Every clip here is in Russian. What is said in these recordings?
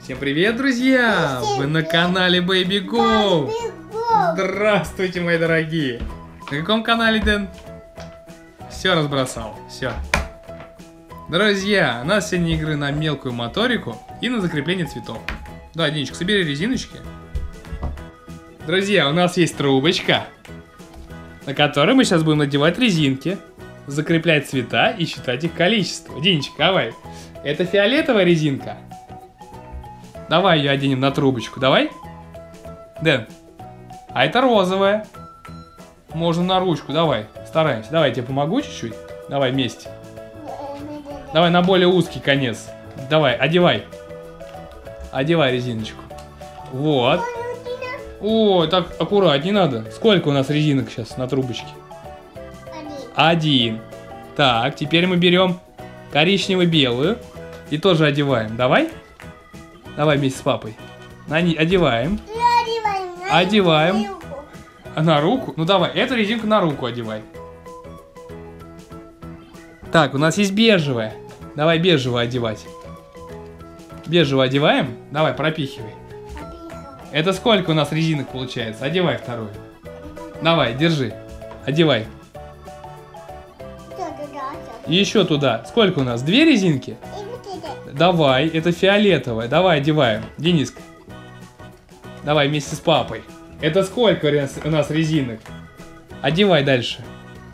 Всем привет, друзья! Вы на канале Baby Go! Здравствуйте, мои дорогие! На каком канале, Дэн? Все разбросал, все. Друзья, у нас сегодня игры на мелкую моторику и на закрепление цветов. Да, Денечка, собери резиночки. Друзья, у нас есть трубочка, на которой мы сейчас будем надевать резинки, закреплять цвета и считать их количество. Денечка, давай. Это фиолетовая резинка. Давай ее оденем на трубочку, давай. Дэн. А это розовая. Можно на ручку, давай. Стараемся. Давай, я тебе помогу чуть-чуть. Давай вместе. Давай на более узкий конец. Давай, одевай. Одевай резиночку. Вот. О, так аккуратнее надо. Сколько у нас резинок сейчас на трубочке? Один. Так, теперь мы берем коричнево-белую и тоже одеваем. Давай. Давай вместе с папой. Одеваем. Одеваем. На руку? Ну давай, эту резинку на руку одевай. Так, у нас есть бежевая. Давай бежевую одевать. Бежевую одеваем. Давай, пропихивай. Это сколько у нас резинок получается? Одевай вторую. Давай, держи. Одевай. И еще туда. Сколько у нас? Две резинки? Давай, это фиолетовая. Давай, одеваем. Дениска. Давай вместе с папой. Это сколько у нас резинок? Одевай дальше.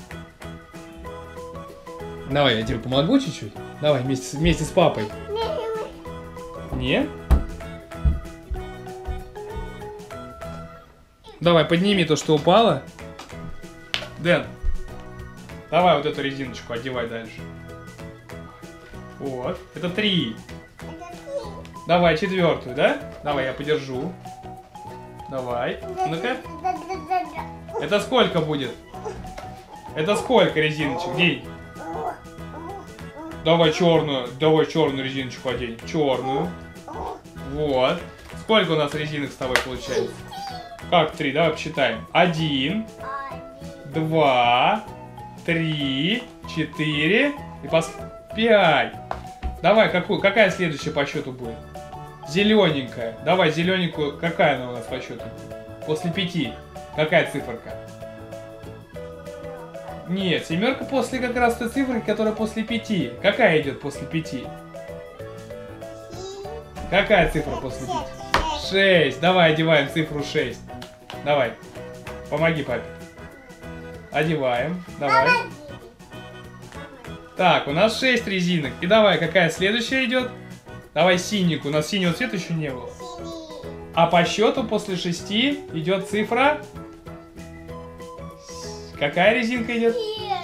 Давай, я тебе помогу чуть-чуть. Давай, вместе с папой. Не? Давай, подними то, что упало. Дэн, давай вот эту резиночку одевай дальше. Вот, это 3. Давай, четвертую, да? Давай, я подержу. Давай, ну-ка. Это сколько будет? Это сколько резиночек? День. Давай черную резиночку одень. Черную. Вот. Сколько у нас резинок с тобой получается? Как 3? Давай посчитаем. 1, 2, 3, 4 и 5. Давай, какая следующая по счету будет? Зелененькая. Давай, зелененькую. Какая она у нас по счету? После 5. Какая циферка? Нет, семерка после как раз той цифры, которая после 5. Какая идет после 5? Какая цифра после 5? 6. Давай, одеваем цифру 6. Давай. Помоги папе. Одеваем. Давай. Так, у нас 6 резинок. И давай, какая следующая идет? Давай синенькую. У нас синего цвета еще не было. А по счету после 6 идет цифра. Какая резинка идет?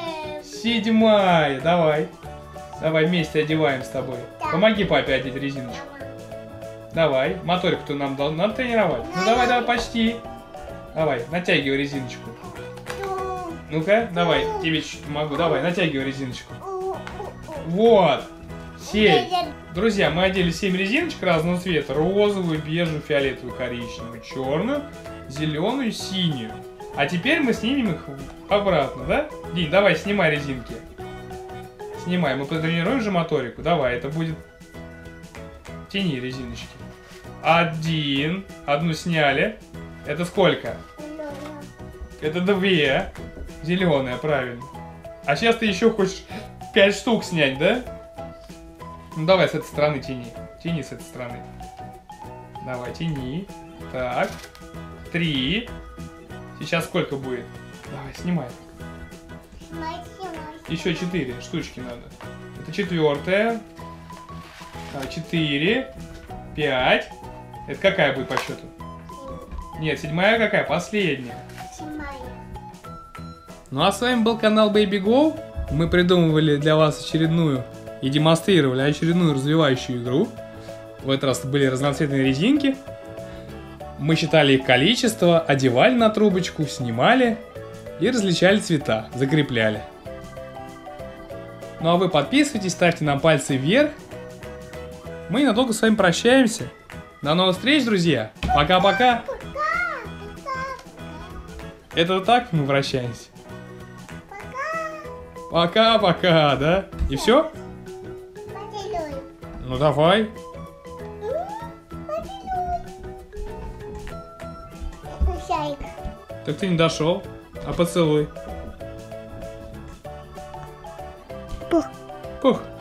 7. Давай. Давай вместе одеваем с тобой. Помоги папе одеть резиночку. Давай. Моторику-то нам надо тренировать. Ну давай, почти. Давай, натягивай резиночку. Ну-ка, давай, тебе чуть-чуть помогу. Давай, натягивай резиночку. Вот. 7. Друзья, мы одели 7 резиночек разного цвета. Розовую, бежевую, фиолетовую, коричневую, черную, зеленую, синюю. А теперь мы снимем их обратно, да? Динь, давай, снимай резинки. Снимай, мы потренируем же моторику. Давай, это будет... Тяни резиночки. 1. Одну сняли. Это сколько? Это 2. Зеленая, правильно. А сейчас ты еще хочешь 5 штук снять, да? Ну давай с этой стороны тяни. Тяни с этой стороны. Давай, тяни. Так. 3. Сейчас сколько будет? Давай, снимай. Еще 4 штучки надо. Это 4. 4. 5. Это какая будет по счету? Нет, 7 какая? Последняя. 7. Ну а с вами был канал Baby Go. Мы придумывали для вас очередную и демонстрировали очередную развивающую игру. В этот раз были разноцветные резинки. Мы считали их количество, одевали на трубочку, снимали и различали цвета, закрепляли. Ну а вы подписывайтесь, ставьте нам пальцы вверх. Мы ненадолго с вами прощаемся. До новых встреч, друзья. Пока-пока. Это вот так мы прощаемся. Пока-пока, да? И все? Ну давай. Шарик. Так ты не дошел. А поцелуй. Пух. Пух.